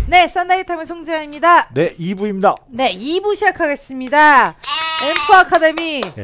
네, 썬데이 타임의 송지아입니다. 네, 2부입니다. 네, 2부 시작하겠습니다. 앰프 아카데미. 네.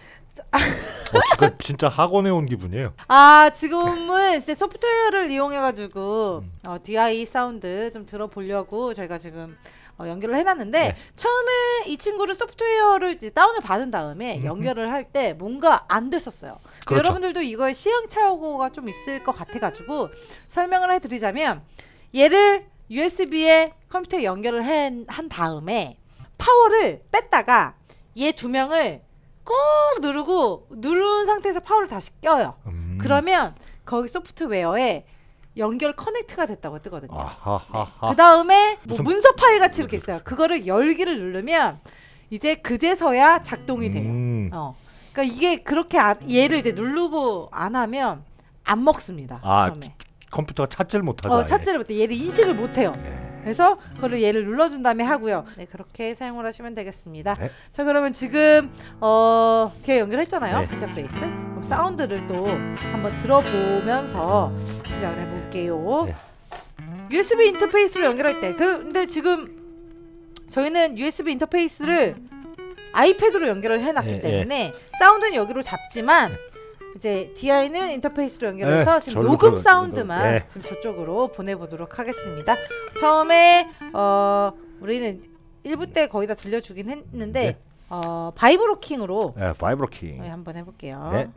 지금 진짜 학원에 온 기분이에요. 아, 지금은 이제 소프트웨어를 이용해가지고 DI 사운드 좀 들어보려고 저희가 지금 연결을 해놨는데 네. 처음에 이 친구를 소프트웨어를 이제 다운을 받은 다음에 연결을 할 때 뭔가 안 됐었어요. 그렇죠. 여러분들도 이거에 시행착오가 좀 있을 것 같아가지고 설명을 해드리자면 얘를 USB에 컴퓨터에 연결을 한 다음에 파워를 뺐다가 얘 두 명을 꾹 누르고 누른 상태에서 파워를 다시 껴요. 그러면 거기 소프트웨어에 연결 커넥트가 됐다고 뜨거든요. 그 다음에 뭐 문서 파일 같이 이렇게 있어요. 그거를 열기를 누르면 이제 그제서야 작동이 돼요. 그러니까 이게 그렇게 얘를 이제 누르고 안 하면 안 먹습니다. 처음에. 컴퓨터가 찾지를 못하죠. 찾지를 못해. 얘를 인식을 못해요. 그래서 그걸 얘를 눌러준 다음에 하고요. 네, 그렇게 사용을 하시면 되겠습니다. 네. 자, 그러면 지금 걔 연결했잖아요. 네. 인터페이스. 그럼 사운드를 또 한번 들어보면서 시작을 해볼게요. 네. USB 인터페이스로 연결할 때 근데 지금 저희는 USB 인터페이스를 아이패드로 연결을 해놨기 때문에 사운드는 여기로 잡지만 이제 DI는 인터페이스로 연결해서 지금 녹음 사운드만 지금 저쪽으로 보내보도록 하겠습니다. 처음에 우리는 1부 때 거의 다 들려주긴 했는데 바이브로킹으로 바이브로킹 한번 해볼게요. 네.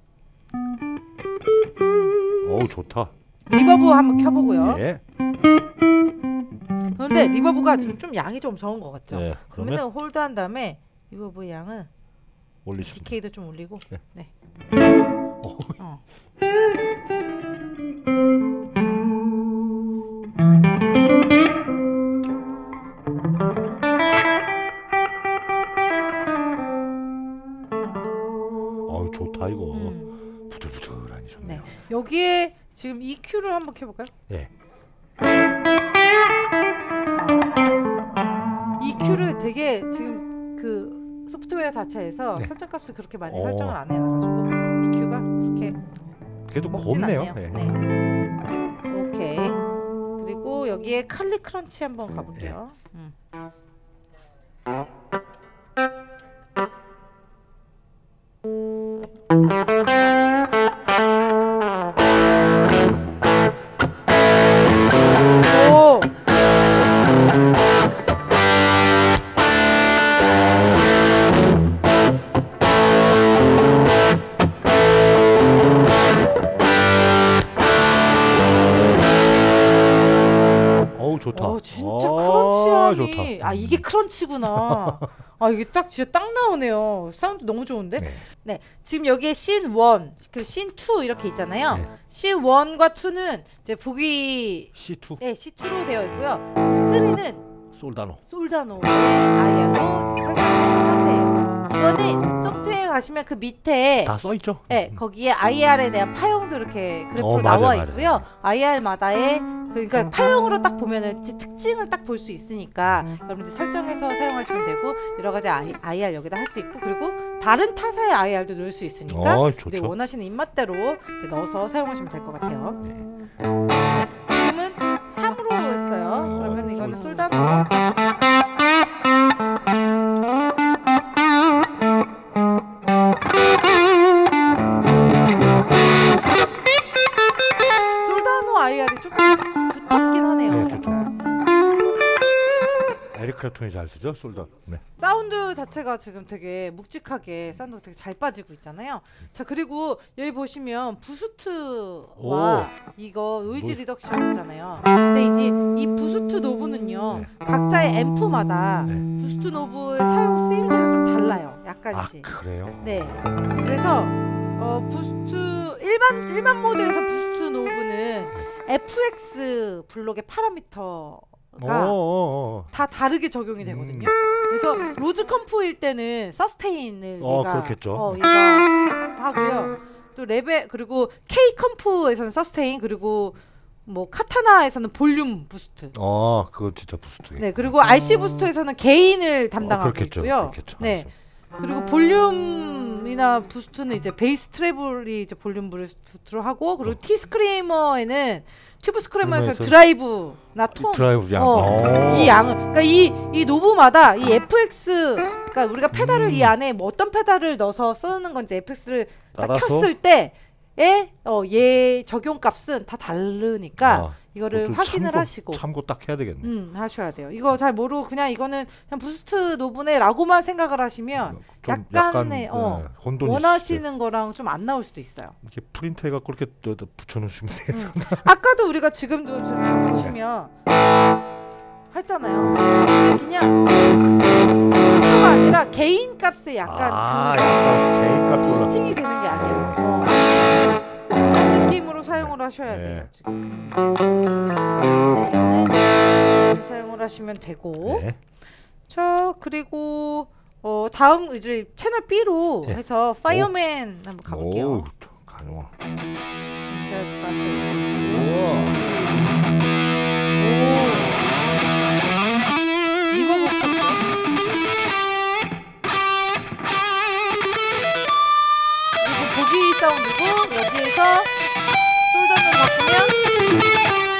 어우, 좋다. 리버브 한번 켜보고요. 네. 그런데 리버브가 지금 좀 양이 좀 적은 것 같죠? 네. 그러면 홀드한 다음에 리버브 양을 올리시면 디케이도 좀 올리고 네. 좋다 이거. 부들부들하니 좋네요. 네. 여기에 지금 EQ를 한번 켜볼까요? 네. EQ를 되게 지금 그 소프트웨어 자체에서 설정값을 그렇게 많이 설정을 안 해놔가지고 EQ가 그렇게 그래도 곱네요. 네. 오케이. 그리고 여기에 칼리 크런치 한번 가볼게요. 오! 좋다. 진짜 크런치함이 좋다. 이게 크런치구나. 이게 진짜 딱 나오네요. 사운드 너무 좋은데? 네. 지금 여기에 씬 1, 그리고 씬 2 이렇게 있잖아요. 씬 1과 2는 이제 보기 C2. 네, C2로 되어 있고요. 지금 3는 솔다노 IR로 지금 설정을 해놓은 상태예요. 이거는 소프트웨어 가시면 그 밑에 다 써있죠? 네, 거기에 IR에 대한 파형도 이렇게 그래프로 나와 있고요. IR마다의 그러니까 파형으로 딱 보면은 특징을 딱 볼 수 있으니까 여러분들 설정해서 사용하시면 되고 여러 가지 IR 여기다 할 수 있고 그리고 다른 타사의 IR도 넣을 수 있으니까 원하시는 입맛대로 이제 넣어서 사용하시면 될 것 같아요. 네, 지금은 3으로 했어요. 그러면 이거는 솔다노. 솔다노 IR이 조금 두텁긴 하네요. 네, 두텁. 에릭 클랩톤이 잘 쓰죠, 솔더. 네. 사운드 자체가 지금 되게 묵직하게 사운드가 되게 잘 빠지고 있잖아요. 자, 그리고 여기 보시면 부스트와 이거 노이즈 리덕션 있잖아요. 근데 이제 이 부스트 노브는요 각자의 앰프마다 부스트 노브의 사용 쓰임새가 좀 달라요. 약간씩. 그래요? 네. 그래서 부스트 일반 모드에서 부스트 노브는 FX 블록의 파라미터 다 다르게 적용이 되거든요. 그래서 로즈 컴프일 때는 서스테인을 얘가 하고요. 또 레벨 그리고 K 컴프에서는 서스테인 그리고 뭐 카타나에서는 볼륨 부스트. 그거 진짜 부스트. 네, 그리고 RC 부스트에서는 게인을 담당하고 있고요. 네. 그리고 볼륨이나 부스트는 이제 베이스 트래블이 이제 볼륨 부스트로 하고 그리고 T 스크리머에는 튜브 스크래머에서 스크래머에서 드라이브나 톤 드라이브 양. 이 양을 그러니까 이 노브마다 이 FX 그러니까 우리가 페달을 이 안에 뭐 어떤 페달을 넣어서 쓰는 건지 FX를 딱 따라서? 켰을 때의 얘 적용값은 다 다르니까 이거를 확인을 하시고 참고 딱 해야 되겠네. 하셔야 돼요. 이거 잘 모르고 그냥 이거는 그냥 부스트 노브네라고만 생각을 하시면 좀 약간의 혼돈이 원하시는 거랑 좀 안 나올 수도 있어요. 이렇게 프린트해가 그렇게 붙여놓으시면 돼요. 아까도 우리가 지금도 좀 보시면 했잖아요. 이게 그냥 부스터가 아니라 개인 값에 약간 약간 개인 값으로 부스팅이 되는 게 아니에요. 그런 느낌으로 사용을 하셔야 돼요. 지금. 이렇게 사용을 하시면 되고. 네. 자 그리고 다음 이제 채널 B로 네. 해서 파이어맨 한번 가볼게요. 가능하. 자, 그래서 보기 사운드고 여기에서 솔더를 바꾸면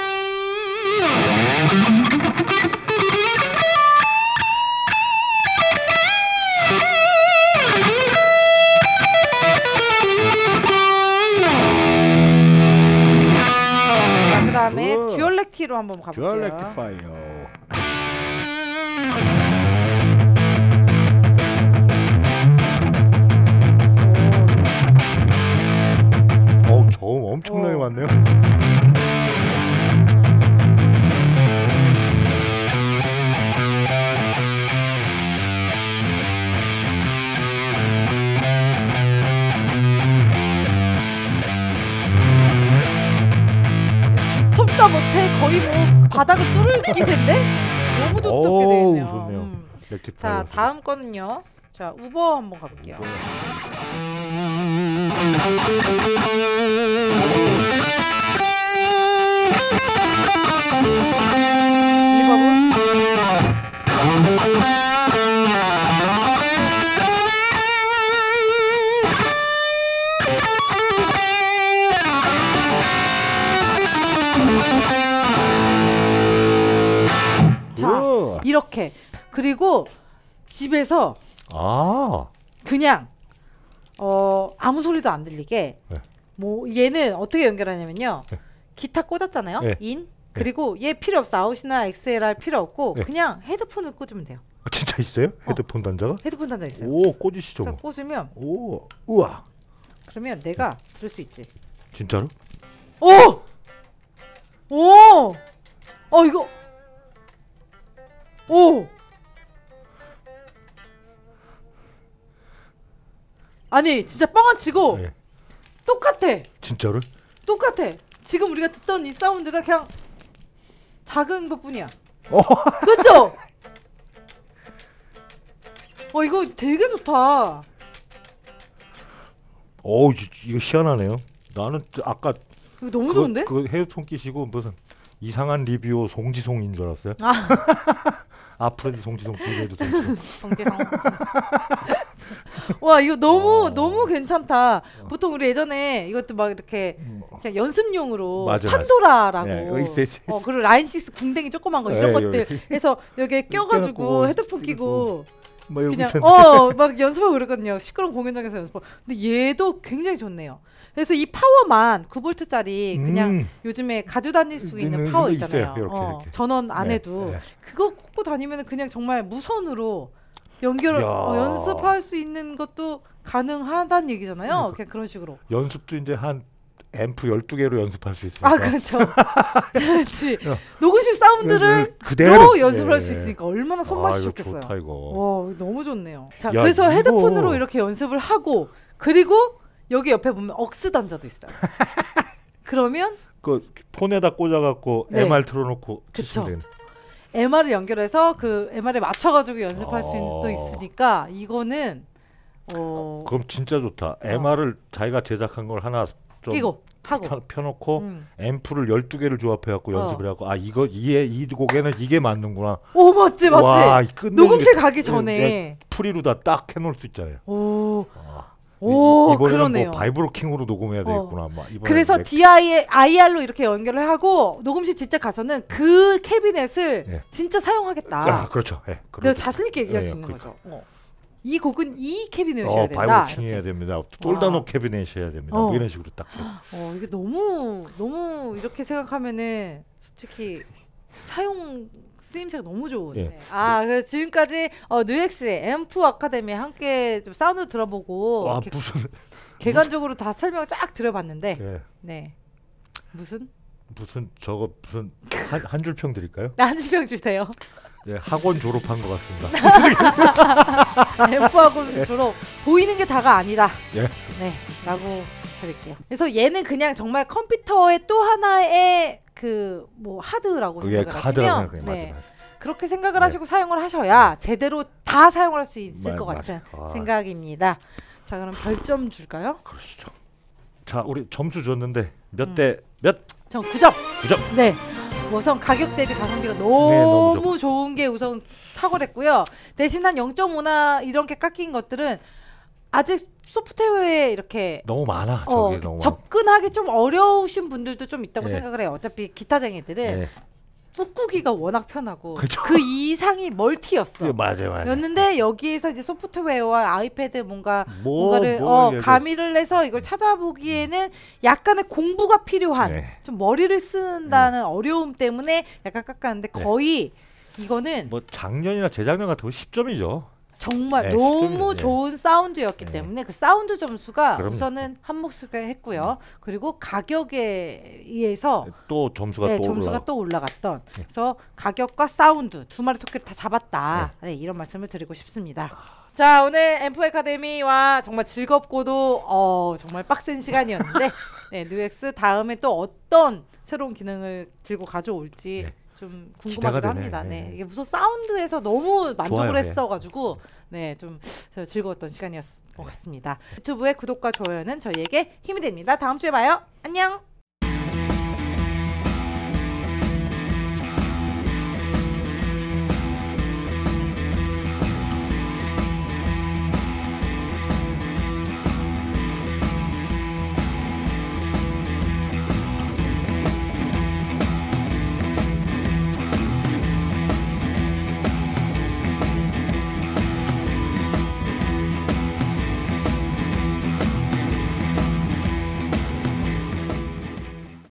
자 그다음에 듀얼렉키로 한번 가볼게요. 듀얼 렉티파이어. 저음 엄청나게 많네요. 두텁다 못해 거의 뭐 바닥을 뚫을 기세인데 너무 두텁게 되네요. 좋네요. 자 다음 거는요. 자 우버 한번 가볼게요. 자 이렇게 그리고 집에서 그냥 아무 소리도 안 들리게 뭐 얘는 어떻게 연결하냐면요. 기타 꽂았잖아요. 인 그리고 얘 필요 없어. 아웃이나 XLR 필요 없고 그냥 헤드폰을 꽂으면 돼요. 진짜 있어요? 헤드폰 단자가? 헤드폰 단자 있어요. 오 꽂으시죠. 그래서 꽂으면 우와. 그러면 내가 들을 수 있지. 진짜로? 이거 아니 진짜 뻥 안 치고 똑같아. 진짜로? 똑같아. 지금 우리가 듣던 이 사운드가 그냥 작은 것뿐이야. 그렇죠? 이거 되게 좋다. 이거 희한하네요. 나는 아까 이거 너무 좋은데? 그 헤드폰 끼시고 무슨 이상한 리뷰 송지송인 줄 알았어요. 프레디 송지송, 프레디 송지송. 와 이거 너무 괜찮다. 보통 우리 예전에 이것도 막 이렇게 그냥 연습용으로 판도라라고 있어. 그리고 라인6 궁뎅이 조그만 거 이런 것들 해서 여기에 껴가지고 헤드폰 끼고 그냥 막 연습하고 그랬거든요. 시끄러운 공연장에서 연습하고. 근데 얘도 굉장히 좋네요. 그래서 이 파워만 9V짜리 그냥 요즘에 가지고 다닐 수 있는 파워 있잖아요. 이렇게. 전원 안 해도 그거 꽂고 다니면 그냥 정말 무선으로 연습할 수 있는 것도 가능하다는 얘기잖아요. 그냥 그런 식으로. 연습도 이제 한 앰프 12개로 연습할 수 있으니까. 그렇죠. 그렇지. 녹음실 사운드를 그대로 연습할 수 있으니까 얼마나 손맛이 좋겠어요. 좋다 이거. 와, 너무 좋네요. 자, 그래서 헤드폰으로 이렇게 연습을 하고 그리고 여기 옆에 보면 억스 단자도 있어요. 그러면 그 폰에다 꽂아갖고 MR 틀어놓고 그쵸. 되겠네. MR을 연결해서 그 MR에 맞춰가지고 연습할 수도 있으니까 이거는 그럼 진짜 좋다. MR을 자기가 제작한 걸 하나 좀 끼고 하고 펴놓고 앰프를 12개를 조합해갖고 연습을 해갖고 이 곡에는 이게 맞는구나. 오 맞지. 와, 녹음실 가기 전에 프리로 다 딱 해놓을 수 있잖아요. 오, 이번에는 그러네요. 뭐 바이브로킹으로 녹음해야 되겠구나. 막 이번에 그래서 DIR로 이렇게 연결을 하고 녹음실 진짜 가서는 그 캐비넷을 예. 진짜 사용하겠다. 아, 그렇죠. 예. 내가 그렇죠. 자신 있게 얘기할 예, 수 있는 그렇죠. 거죠. 이 곡은 이 캐비넷이어야 된다. 바이브로킹 이렇게. 해야 됩니다. 솔다노 캐비넷이어야 됩니다. 뭐 이런 식으로 딱. 이게 너무 이렇게 생각하면은 솔직히 사용 쓰임새가 너무 좋은. 예. 네. 그래서 지금까지 뉴엑스의 앰프 아카데미 함께 좀 사운드 들어보고 와, 이렇게 무슨 객관적으로 다 설명을 쫙 들어봤는데, 예. 네 무슨 저거 무슨 한 줄 평 드릴까요? 한 줄평 주세요. 예, 학원 졸업한 것 같습니다. 앰프하고 졸업 보이는 게 다가 아니다. 예. 네, 라고 드릴게요. 그래서 얘는 그냥 정말 컴퓨터의 또 하나의 그 뭐 하드라고 그게 생각을 하드라고 하시면 생각해요. 네, 맞아. 그렇게 생각을 네. 하시고 사용을 하셔야 제대로 다 사용할 수 있을 것 맞아. 같은 생각입니다. 자, 그럼 별점 줄까요? 그러시죠. 자, 우리 점수 줬는데 몇 대 몇? 전 9점. 9점. 네. 우선 가격 대비 가성비가 너무 너무 좋은 게 우선 탁월했고요. 대신 한 0.5나 이렇게 깎인 것들은 아직 소프트웨어에 이렇게 너무 많아. 저게 너무 접근하기 좀 어려우신 분들도 좀 있다고 예. 생각을 해요. 어차피 기타쟁이들은 예. 꾹꾹이가 워낙 편하고 그쵸. 그 이상이 멀티였어. 맞아요. 였는데 여기에서 이제 소프트웨어와 아이패드 뭔가를 뭘 가미를 해서 이걸 찾아보기에는 약간의 공부가 필요한 네. 좀 머리를 쓴다는 어려움 때문에 약간 깎았는데 네. 거의 이거는 뭐 작년이나 재작년 같은 거 10점이죠. 정말 네, 너무 10점이죠. 좋은 사운드였기 네. 때문에 그 사운드 점수가 그럼요. 우선은 한몫을 했고요. 그리고 가격에 의해서 또 점수가 네, 또 점수가 올라가. 또 올라갔던. 네. 그래서 가격과 사운드 두 마리 토끼를 다 잡았다. 네, 이런 말씀을 드리고 싶습니다. 자, 오늘 앰프 아카데미와 정말 즐겁고도 정말 빡센 시간이었는데 네, 뉴엑스 다음에 또 어떤 새로운 기능을 들고 가져올지 네. 좀 기대가 궁금하기도 되네. 합니다. 네. 네, 이게 무슨 사운드에서 너무 만족을 좋아요, 네. 했어가지고 네, 좀 즐거웠던 시간이었던 것 같습니다. 유튜브의 구독과 좋아요는 저희에게 힘이 됩니다. 다음 주에 봐요. 안녕.